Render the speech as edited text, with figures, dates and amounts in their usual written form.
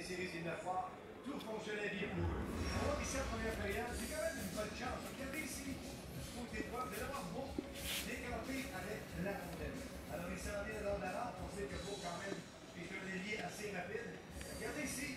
séries éliminatoires, tout fonctionnait bien pour eux. On voit qu'ici, en première période, c'est quand même une bonne chance. Regardez ici, du côté droit, vous allez voir Beau décrocher avec la rondelle. Alors, il s'en vient dans la rampe. On sait que Beau, quand même, est un ailier assez rapide. Regardez ici,